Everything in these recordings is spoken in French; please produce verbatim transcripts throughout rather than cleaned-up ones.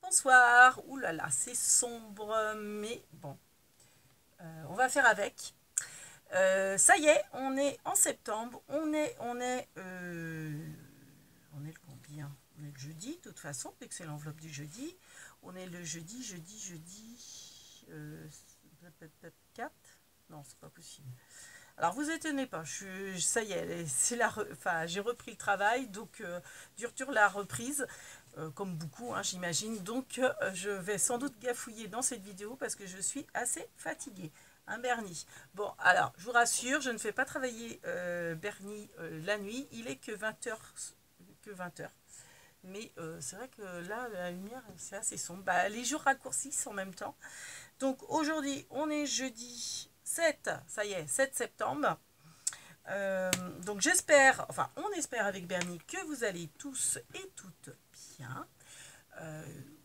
Bonsoir. Ouh là là, c'est sombre, mais bon, euh, on va faire avec. Euh, ça y est, on est en septembre. On est, on est, euh, on est le combien? On est le jeudi, de toute façon, vu que c'est l'enveloppe du jeudi. On est le jeudi, jeudi, jeudi. Euh, quatre. Non, c'est pas possible. Alors vous étonnez pas, je, ça y est, c'est la, enfin, j'ai repris le travail, donc euh, dure dure la reprise, euh, comme beaucoup, hein, j'imagine. Donc euh, je vais sans doute gafouiller dans cette vidéo parce que je suis assez fatiguée. Un Bernie. Bon, alors, je vous rassure, je ne fais pas travailler euh, Bernie euh, la nuit. Il est que vingt heures. Que vingt heures. Mais euh, c'est vrai que là, la lumière, c'est assez sombre. Bah, les jours raccourcissent en même temps. Donc aujourd'hui, on est jeudi sept, ça y est, sept septembre. Euh, donc j'espère, enfin on espère avec Bernie que vous allez tous et toutes bien. Euh,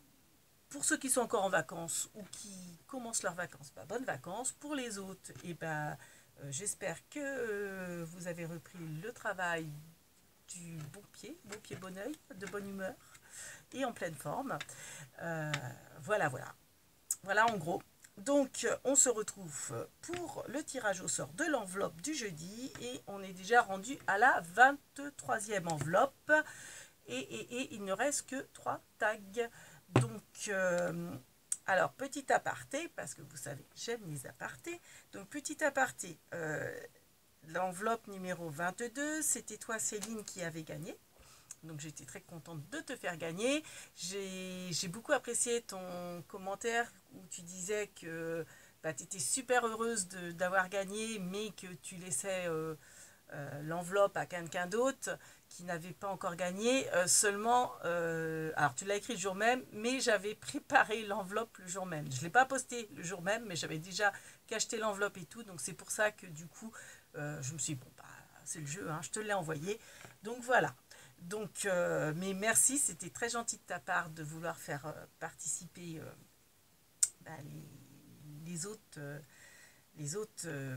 pour ceux qui sont encore en vacances ou qui commencent leurs vacances, bah, bonnes vacances. Pour les autres, et bah, euh, j'espère que euh, vous avez repris le travail du bon pied, bon pied, bon oeil, de bonne humeur et en pleine forme. Euh, voilà, voilà. Voilà en gros. Donc on se retrouve pour le tirage au sort de l'enveloppe du jeudi et on est déjà rendu à la vingt-troisième enveloppe et, et, et il ne reste que trois tags. Donc euh, alors petit aparté, parce que vous savez j'aime les apartés, donc petit aparté, euh, l'enveloppe numéro vingt-deux, c'était toi Céline qui avait gagné. Donc j'étais très contente de te faire gagner. J'ai beaucoup apprécié ton commentaire où tu disais que bah, tu étais super heureuse d'avoir gagné, mais que tu laissais euh, euh, l'enveloppe à quelqu'un d'autre qui n'avait pas encore gagné. Euh, seulement, euh, alors tu l'as écrit le jour même, mais j'avais préparé l'enveloppe le jour même. Je ne l'ai pas posté le jour même, mais j'avais déjà cacheté l'enveloppe et tout. Donc c'est pour ça que du coup, euh, je me suis dit, bon, bah, c'est le jeu, hein, je te l'ai envoyé. Donc voilà. Donc, euh, mais merci, c'était très gentil de ta part de vouloir faire euh, participer euh, bah, les, les autres, euh, les autres euh,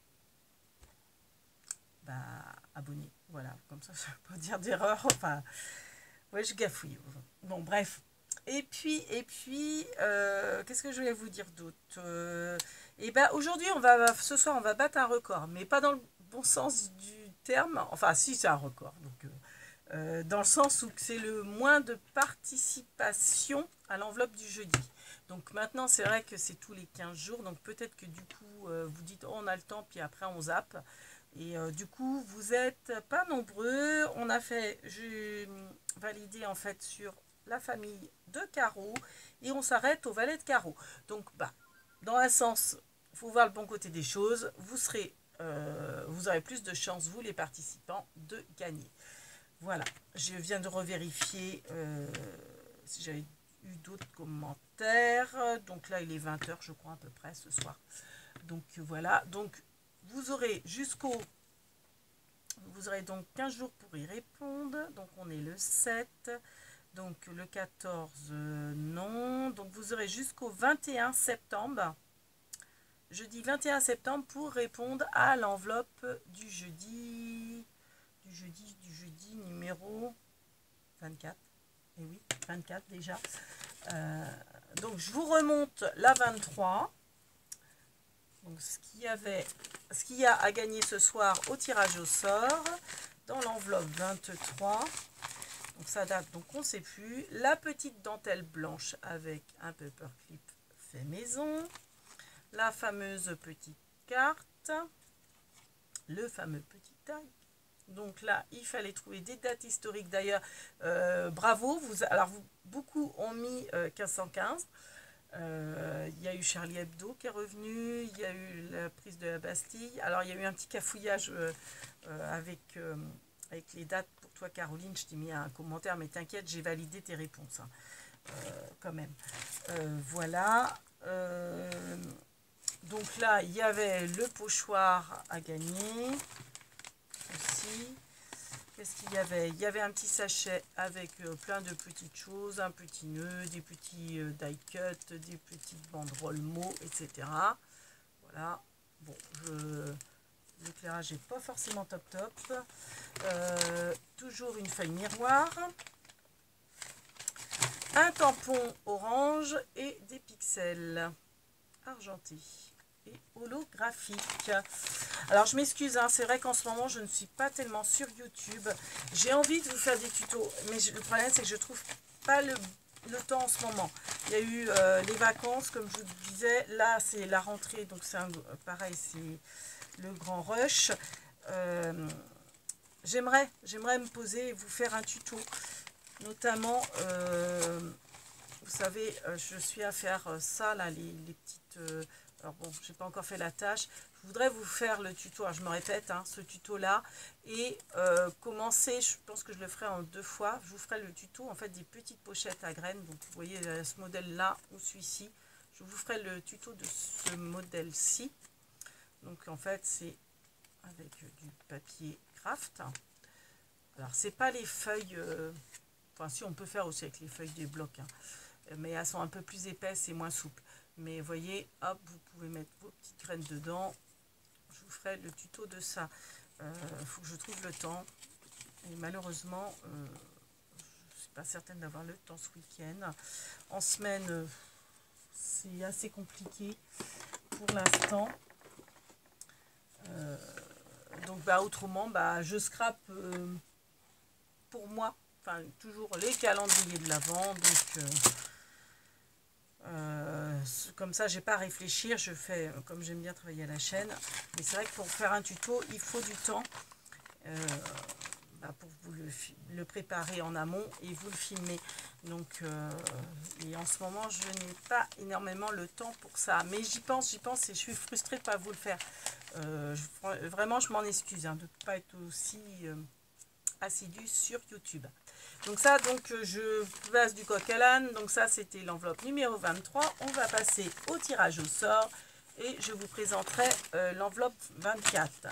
bah, abonnés. Voilà, comme ça, je ne vais pas dire d'erreur. Enfin, ouais, je gafouille. Bon, bref. Et puis, et puis, euh, qu'est-ce que je voulais vous dire d'autre? euh, Et ben aujourd'hui, on va, ce soir, on va battre un record, mais pas dans le bon sens du terme. Enfin, si, c'est un record. Donc, euh, Euh, dans le sens où c'est le moins de participation à l'enveloppe du jeudi. Donc maintenant, c'est vrai que c'est tous les quinze jours, donc peut-être que du coup, euh, vous dites, oh, on a le temps, puis après, on zappe. Et euh, du coup, vous n'êtes pas nombreux. On a fait, j'ai validé en fait sur la famille de carreaux, et on s'arrête au valet de carreaux. Donc, bah, dans un sens, il faut voir le bon côté des choses. Vous serez, euh, vous aurez plus de chances, vous les participants, de gagner. Voilà, je viens de revérifier euh, si j'avais eu d'autres commentaires. Donc là, il est vingt heures, je crois, à peu près, ce soir. Donc voilà, donc vous aurez jusqu'au... Vous aurez donc quinze jours pour y répondre. Donc on est le sept. Donc le quatorze, euh, non. Donc vous aurez jusqu'au vingt et un septembre. Jeudi vingt et un septembre pour répondre à l'enveloppe du jeudi... Du jeudi, du jeudi numéro... vingt-quatre. Et oui, vingt-quatre déjà. Euh, donc je vous remonte la vingt-trois. Donc ce qu'il y avait, ce qu'il y a à gagner ce soir au tirage au sort dans l'enveloppe vingt-trois. Donc ça date, donc on ne sait plus. La petite dentelle blanche avec un paperclip fait maison. La fameuse petite carte. Le fameux petit tag. Donc là, il fallait trouver des dates historiques. D'ailleurs, euh, bravo. Vous, alors, vous, beaucoup ont mis euh, quinze cent quinze. Euh, il y a eu Charlie Hebdo qui est revenu. Il y a eu la prise de la Bastille. Alors, il y a eu un petit cafouillage euh, euh, avec, euh, avec les dates pour toi, Caroline. Je t'ai mis un commentaire, mais t'inquiète, j'ai validé tes réponses. Hein, euh, quand même. Euh, voilà. Euh, donc là, il y avait le pochoir à gagner. Aussi. Qu'est-ce qu'il y avait? Il y avait un petit sachet avec euh, plein de petites choses, un petit nœud, des petits euh, die cut, des petites banderoles mots, et cetera. Voilà. Bon, l'éclairage n'est pas forcément top top. Euh, toujours une feuille miroir. un tampon orange et des pixels argentés et holographiques. Alors je m'excuse, hein, c'est vrai qu'en ce moment je ne suis pas tellement sur YouTube. J'ai envie de vous faire des tutos, mais je, le problème c'est que je trouve pas le, le temps en ce moment. Il y a eu euh, les vacances, comme je vous disais, là c'est la rentrée, donc c'est pareil, c'est le grand rush. Euh, j'aimerais j'aimerais me poser et vous faire un tuto, notamment euh, vous savez, euh, je suis à faire euh, ça là, les, les petites euh, alors bon, j'ai pas encore fait la tâche. Je voudrais vous faire le tuto, alors je me répète, hein, ce tuto là, et euh, commencer, je pense que je le ferai en deux fois. Je vous ferai le tuto en fait des petites pochettes à graines. Donc vous voyez euh, ce modèle là ou celui-ci. Je vous ferai le tuto de ce modèle-ci. Donc en fait c'est avec du papier craft. Alors c'est pas les feuilles, euh, enfin si on peut faire aussi avec les feuilles des blocs, hein, mais elles sont un peu plus épaisses et moins souples. Mais voyez, hop, vous pouvez mettre vos petites graines dedans. Je vous ferai le tuto de ça. Il euh, faut que je trouve le temps. Et malheureusement, euh, je ne suis pas certaine d'avoir le temps ce week-end. En semaine, euh, c'est assez compliqué pour l'instant. Euh, donc, bah, autrement, bah, je scrape euh, pour moi. Enfin, toujours les calendriers de l'Avent. Donc... Euh, Euh, comme ça j'ai pas à réfléchir, je fais comme j'aime bien travailler à la chaîne, mais c'est vrai que pour faire un tuto il faut du temps euh, bah pour vous le, le préparer en amont et vous le filmer. Donc euh, et en ce moment je n'ai pas énormément le temps pour ça, mais j'y pense j'y pense et je suis frustrée de pas vous le faire. Euh, je, vraiment je m'en excuse hein, de ne pas être aussi euh, assidue sur YouTube. Donc ça, donc je passe du coq à l'âne. Donc ça, c'était l'enveloppe numéro vingt-trois. On va passer au tirage au sort et je vous présenterai euh, l'enveloppe vingt-quatre.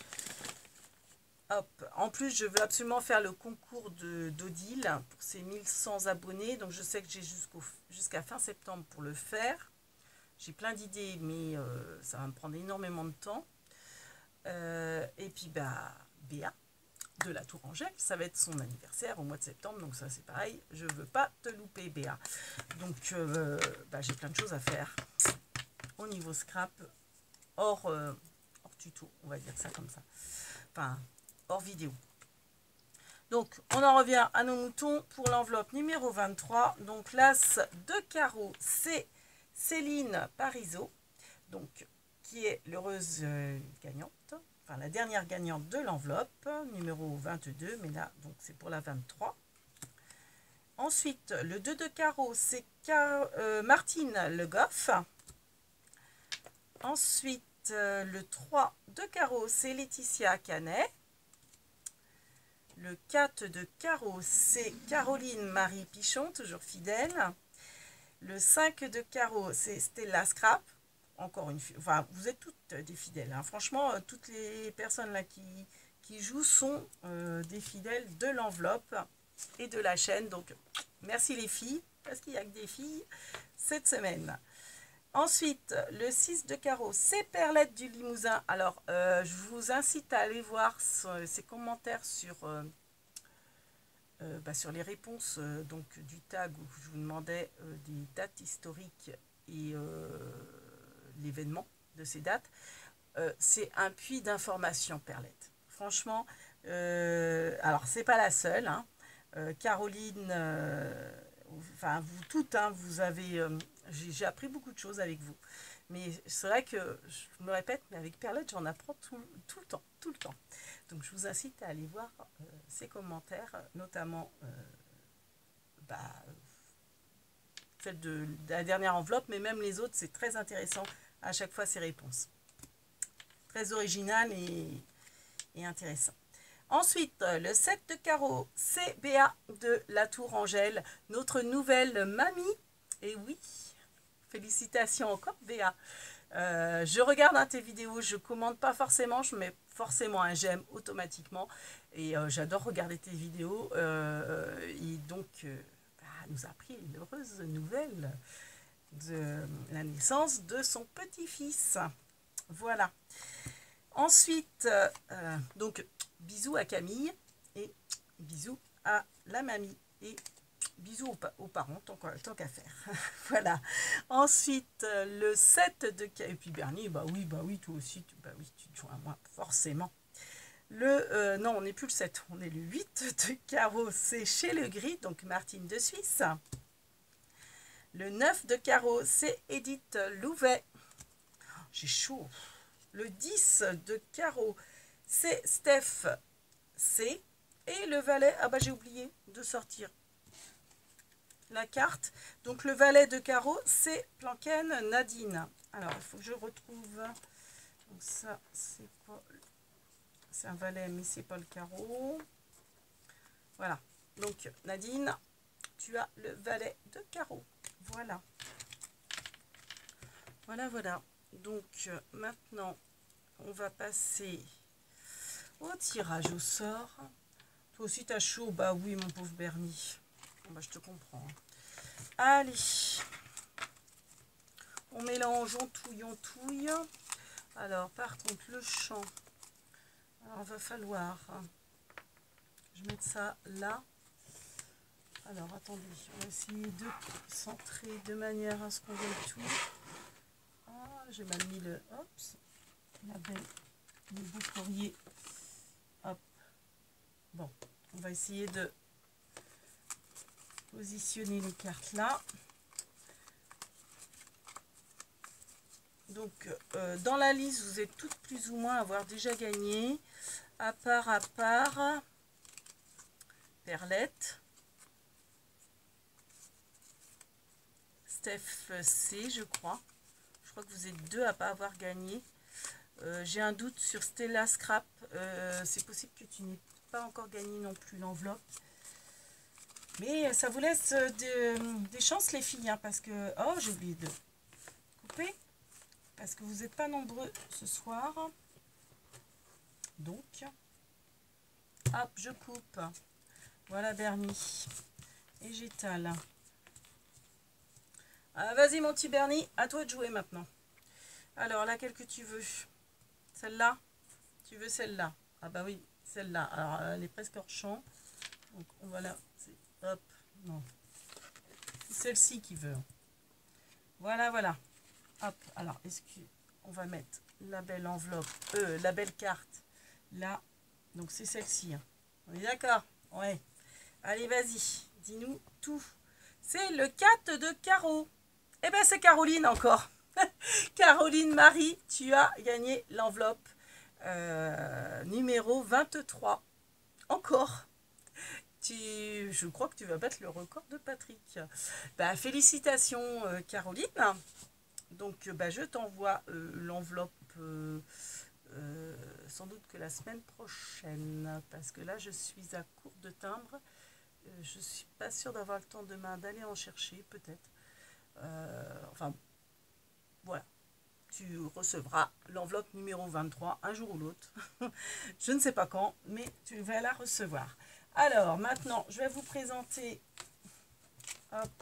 Hop. En plus, je veux absolument faire le concours de d'Odile pour ses mille cent abonnés. Donc je sais que j'ai jusqu'au jusqu'à fin septembre pour le faire. J'ai plein d'idées, mais euh, ça va me prendre énormément de temps. Euh, et puis, bah, Béa de la Tour Angèle, ça va être son anniversaire au mois de septembre, donc ça c'est pareil, je veux pas te louper Béa. Donc euh, bah, j'ai plein de choses à faire au niveau scrap, hors, euh, hors tuto, on va dire ça comme ça, enfin hors vidéo. Donc on en revient à nos moutons pour l'enveloppe numéro vingt-trois. Donc l'as de carreau, c'est Céline Parizeau, donc qui est l'heureuse euh, gagnante. Enfin, la dernière gagnante de l'enveloppe, numéro vingt-deux, mais là, donc c'est pour la vingt-trois. Ensuite, le deux de carreau, c'est Car euh, Martine Le Goff. Ensuite, euh, le trois de carreau, c'est Laetitia Canet. Le quatre de carreau, c'est Caroline Marie Pichon, toujours fidèle. Le cinq de carreau, c'est Stella Scrap. Encore une fois, enfin, vous êtes toutes des fidèles. Hein. Franchement, euh, toutes les personnes là qui, qui jouent sont euh, des fidèles de l'enveloppe et de la chaîne. Donc, merci les filles, parce qu'il n'y a que des filles cette semaine. Ensuite, le six de carreau, c'est Perlette du Limousin. Alors, euh, je vous incite à aller voir ses commentaires sur, euh, euh, bah, sur les réponses euh, donc, du tag où je vous demandais euh, des dates historiques et... Euh, l'événement de ces dates. Euh, c'est un puits d'information, Perlette. Franchement, euh, alors c'est pas la seule. Hein. Euh, Caroline, euh, enfin vous toutes, hein, vous avez, euh, j'ai appris beaucoup de choses avec vous. Mais c'est vrai que, je me répète, mais avec Perlette, j'en apprends tout, tout le temps, tout le temps. Donc je vous incite à aller voir euh, ses commentaires, notamment euh, bah, celle de, de la dernière enveloppe, mais même les autres, c'est très intéressant à chaque fois ces réponses. Très original et, et intéressant. Ensuite, le sept de carreau, c'est Béa de la Tour Angèle, notre nouvelle mamie. Et oui, félicitations encore Béa. Euh, je regarde hein, tes vidéos, je ne commente pas forcément, je mets forcément un j'aime automatiquement. Et euh, j'adore regarder tes vidéos. Euh, et donc, euh, bah, nous a appris une heureuse nouvelle de la naissance de son petit-fils. Voilà. Ensuite, euh, donc, bisous à Camille et bisous à la mamie. Et bisous aux, aux parents, tant qu'à tant qu'à faire. Voilà. Ensuite, le sept de carreau. Et puis Bernie, bah oui, bah oui, toi aussi, tu, bah oui, tu te joins à moi, forcément. Le, euh, non, on n'est plus le sept, on est le huit de carreau, c'est chez le gris, donc Martine de Suisse. Le neuf de carreau, c'est Edith Louvet. J'ai chaud. Le dix de carreau, c'est Steph C. Et le valet, ah bah j'ai oublié de sortir la carte. Donc le valet de carreau, c'est Planken Nadine. Alors, il faut que je retrouve. Donc ça, c'est quoi? C'est un valet, mais c'est pas le carreau. Voilà. Donc Nadine, tu as le valet de carreau. Voilà. Voilà, voilà. Donc maintenant, on va passer au tirage au sort. Toi aussi, t'as chaud? Bah oui, mon pauvre Bernie. Bon, bah, je te comprends. Allez. On mélange, on touille, on touille. Alors, par contre, le champ. Alors, il va falloir... Je vais mettre ça là. Alors, attendez. On va essayer de centrer de manière à ce qu'on voit tout. Ah, j'ai mal mis le... Hop. La belle... Le beau courrier. Hop. Bon. On va essayer de positionner les cartes là. Donc, euh, dans la liste, vous êtes toutes plus ou moins à avoir déjà gagné. À part, à part, Perlette, Steph C, je crois. Je crois que vous êtes deux à pas avoir gagné. Euh, J'ai un doute sur Stella Scrap. Euh, C'est possible que tu n'aies pas encore gagné non plus l'enveloppe. Mais ça vous laisse des, des chances, les filles, hein, parce que... Oh, j'ai oublié de couper. Parce que vous n'êtes pas nombreux ce soir. Donc, hop, je coupe. Voilà Bernie. Et j'étale. Ah, vas-y mon petit Bernie, à toi de jouer maintenant. Alors, laquelle que tu veux? Celle-là? Tu veux celle-là? Ah bah oui, celle-là. Alors, elle est presque hors champ. Donc, on va la... Hop, non. C'est celle-ci qui veut. Voilà, voilà. Hop, alors, est-ce qu'on va mettre la belle enveloppe, euh, la belle carte, là. Donc, c'est celle-ci. Hein. On est d'accord? Ouais. Allez, vas-y, dis-nous tout. C'est le quatre de carreau. Eh bien, c'est Caroline encore. Caroline Marie, tu as gagné l'enveloppe euh, numéro vingt-trois. Encore. Tu, je crois que tu vas battre le record de Patrick. Bah, félicitations, euh, Caroline. Donc, bah, je t'envoie euh, l'enveloppe euh, euh, sans doute que la semaine prochaine. Parce que là, je suis à court de timbre. Euh, je ne suis pas sûre d'avoir le temps demain d'aller en chercher, peut-être. Euh, enfin, voilà. Tu recevras l'enveloppe numéro vingt-trois un jour ou l'autre. Je ne sais pas quand, mais tu vas la recevoir. Alors, maintenant, je vais vous présenter... Hop.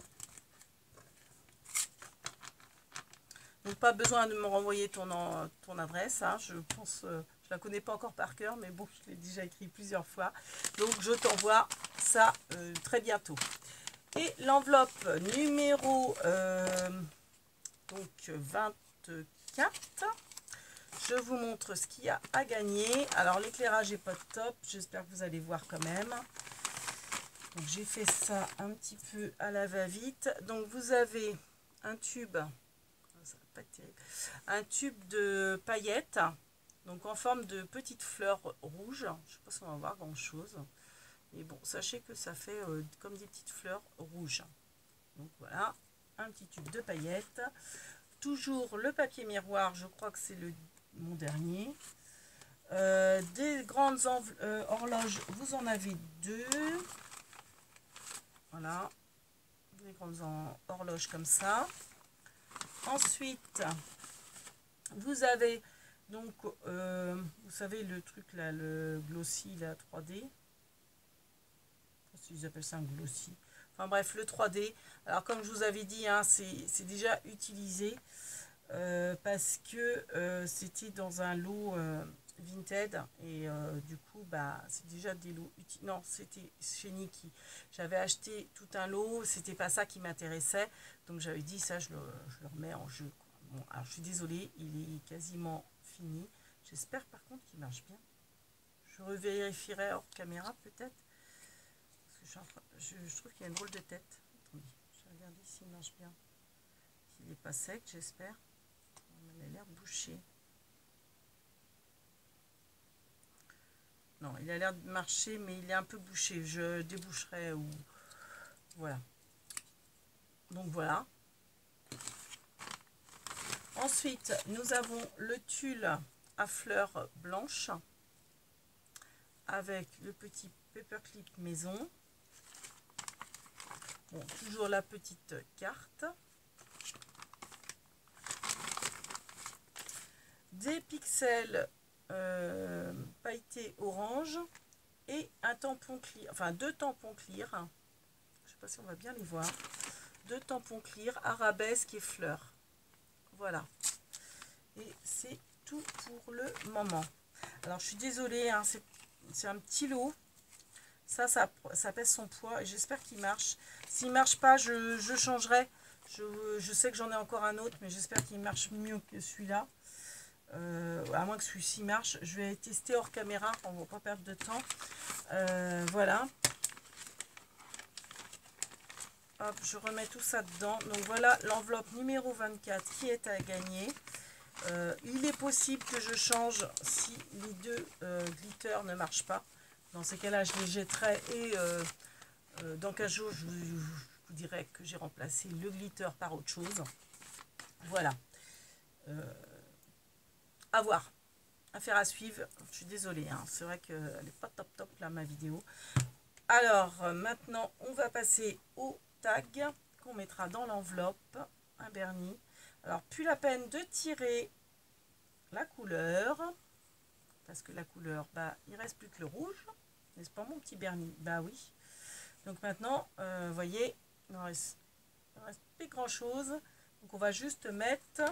Donc, pas besoin de me renvoyer ton, en, ton adresse. Hein. Je pense... Euh, je la connais pas encore par cœur, mais bon, je l'ai déjà écrit plusieurs fois. Donc, je t'envoie ça euh, très bientôt. Et l'enveloppe numéro euh, donc vingt-quatre. Je vous montre ce qu'il y a à gagner. Alors, l'éclairage n'est pas top. J'espère que vous allez voir quand même. Donc, j'ai fait ça un petit peu à la va-vite. Donc, vous avez un tube... Ça va pas être terrible, un tube de paillettes, donc en forme de petites fleurs rouges. Je ne sais pas si on va voir grand chose, mais bon, sachez que ça fait euh, comme des petites fleurs rouges. Donc voilà, un petit tube de paillettes. Toujours le papier miroir, je crois que c'est le mon dernier. Euh, des grandes euh, horloges, vous en avez deux. Voilà, des grandes horloges comme ça. Ensuite, vous avez donc, euh, vous savez le truc là, le glossy, la trois D. Je sais pas si ils appellent ça un glossy. Enfin bref, le trois D. Alors comme je vous avais dit, hein, c'est déjà utilisé euh, parce que euh, c'était dans un lot. Euh, Vinted et euh, du coup bah c'est déjà des lots utiles. Non, c'était chez Niki, j'avais acheté tout un lot, c'était pas ça qui m'intéressait, donc j'avais dit ça, je le, je le remets en jeu, quoi. Bon, alors je suis désolée, il est quasiment fini, j'espère par contre qu'il marche bien. Je revérifierai hors caméra peut-être, parce que je, suis en train, je, je trouve qu'il y a une drôle de tête. Attendez, je vais regarder s'il marche bien, s'il n'est pas sec, j'espère. Il a l'air bouché. Non, il a l'air de marcher, mais il est un peu bouché. Je déboucherai ou... Voilà. Donc voilà. Ensuite, nous avons le tulle à fleurs blanches avec le petit paperclip maison. Bon, toujours la petite carte. Des pixels euh, pailletés orange et un tampon clear, enfin deux tampons clear. Je sais pas si on va bien les voir. Deux tampons clear, arabesque et fleurs. Voilà. Et c'est tout pour le moment. Alors je suis désolée, hein, c'est un petit lot. Ça, ça, ça pèse son poids et j'espère qu'il marche. S'il marche pas, je, je changerai. Je, je sais que j'en ai encore un autre, mais j'espère qu'il marche mieux que celui-là. Euh, à moins que celui-ci marche, je vais tester hors caméra, on ne va pas perdre de temps. Euh, voilà. Hop, je remets tout ça dedans. Donc voilà l'enveloppe numéro vingt-quatre qui est à gagner. Euh, il est possible que je change si les deux euh, glitters ne marchent pas. Dans ces cas-là, je les jetterai et euh, euh, dans quinze jours, je, je, je vous dirai que j'ai remplacé le glitter par autre chose. Voilà. Euh, à voir. Affaire à suivre. Je suis désolée, hein. C'est vrai qu'elle n'est pas top top là ma vidéo. Alors euh, maintenant on va passer au tag qu'on mettra dans l'enveloppe, un vernis. Alors plus la peine de tirer la couleur, parce que la couleur, bah il reste plus que le rouge, n'est-ce pas mon petit vernis? Bah oui. Donc maintenant, euh, vous voyez, il ne reste, reste plus grand chose. Donc on va juste mettre...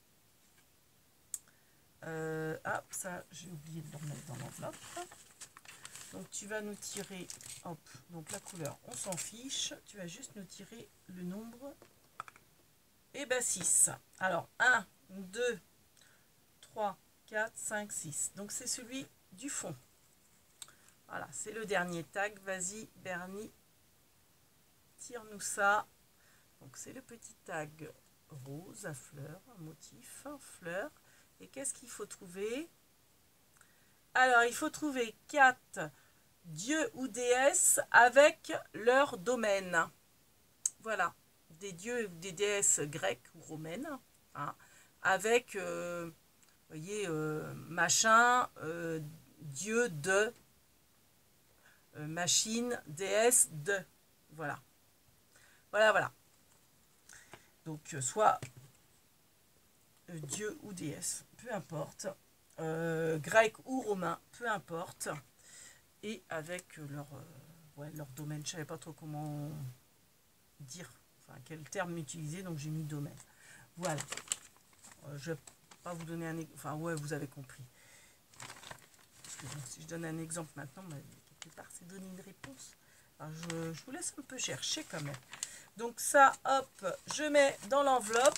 Euh, ah, ça, j'ai oublié de le remettre dans l'enveloppe. Donc, tu vas nous tirer, hop, donc la couleur, on s'en fiche. Tu vas juste nous tirer le nombre. Et ben six. Alors, un, deux, trois, quatre, cinq, six. Donc, c'est celui du fond. Voilà, c'est le dernier tag. Vas-y, Bernie, tire-nous ça. Donc, c'est le petit tag rose à fleurs, un motif, fleurs. Et qu'est-ce qu'il faut trouver? Alors, il faut trouver quatre dieux ou déesses avec leur domaine. Voilà, des dieux ou des déesses grecques ou romaines, hein, avec, euh, vous voyez, euh, machin, euh, dieu de, euh, machine, déesse de. Voilà. Voilà, voilà. Donc, euh, soit euh, dieu ou déesse, peu importe, euh, grec ou romain, peu importe, et avec leur, euh, ouais, leur domaine. Je ne savais pas trop comment dire, enfin quel terme utiliser, donc j'ai mis domaine. Voilà. Euh, je ne vais pas vous donner un exemple, enfin ouais, vous avez compris. Parce que bon, si je donne un exemple maintenant, bah, quelque part c'est donner une réponse. Alors, je, je vous laisse un peu chercher quand même. Donc ça, hop, je mets dans l'enveloppe.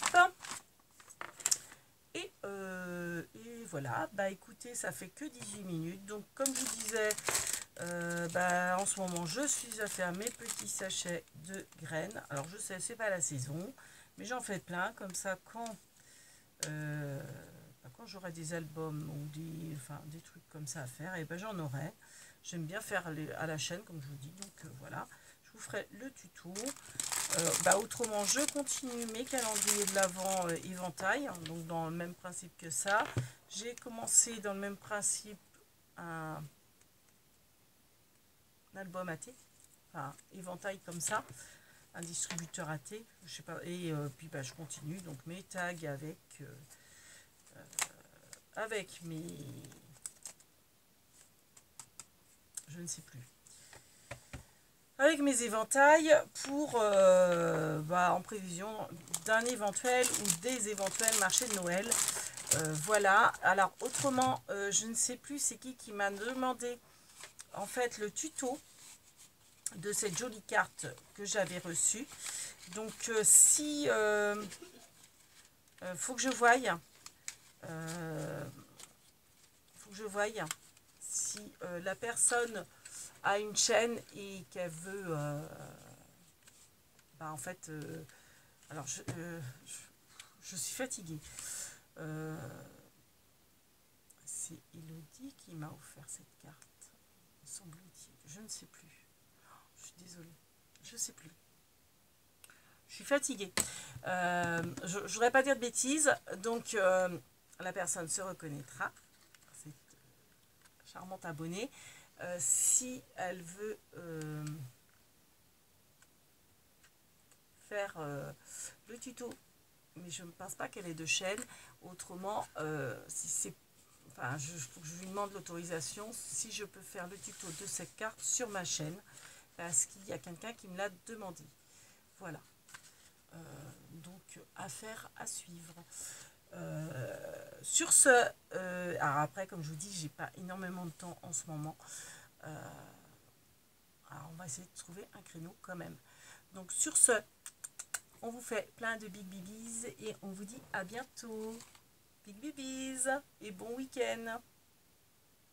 Et, euh, et voilà, bah écoutez, ça fait que dix-huit minutes. Donc comme je vous disais, euh, bah, en ce moment je suis à faire mes petits sachets de graines. Alors je sais, c'est pas la saison, mais j'en fais plein. Comme ça, quand, euh, bah, quand j'aurai des albums ou des, enfin, des trucs comme ça à faire, et ben j'en aurai. J'aime bien faire les, à la chaîne, comme je vous dis. Donc euh, voilà, je vous ferai le tuto. Euh, bah, autrement, je continue mes calendriers de l'Avent euh, éventail, hein, donc dans le même principe que ça. J'ai commencé dans le même principe un, un album A T, enfin éventail comme ça, un distributeur A T, je sais pas, et euh, puis bah, je continue donc mes tags avec euh, euh, avec mes, je ne sais plus. Avec mes éventails pour euh, bah, en prévision d'un éventuel ou des éventuels marchés de Noël. Euh, voilà. Alors, autrement, euh, je ne sais plus c'est qui qui m'a demandé, en fait, le tuto de cette jolie carte que j'avais reçue. Donc, euh, si... Euh, euh, faut que je voie. Euh, faut que je voie si euh, la personne a une chaîne et qu'elle veut... Euh, bah, en fait... Euh, alors, je, euh, je, je suis fatiguée. Euh, c'est Elodie qui m'a offert cette carte, semble-t-il. Je ne sais plus. Je suis désolée. Je ne sais plus. Je suis fatiguée. Euh, je ne voudrais pas dire de bêtises. Donc, euh, la personne se reconnaîtra. Cette charmante abonnée. Euh, si elle veut euh, faire euh, le tuto, mais je ne pense pas qu'elle ait de chaîne. Autrement, euh, si c'est... Enfin, je, faut que je lui demande l'autorisation si je peux faire le tuto de cette carte sur ma chaîne. Parce qu'il y a quelqu'un qui me l'a demandé. Voilà. Euh, donc, affaire à suivre. Euh, sur ce, euh, alors après, comme je vous dis, j'ai pas énormément de temps en ce moment. Euh, alors, on va essayer de trouver un créneau quand même. Donc, sur ce, on vous fait plein de big bibis et on vous dit à bientôt. Big bibis et bon week-end.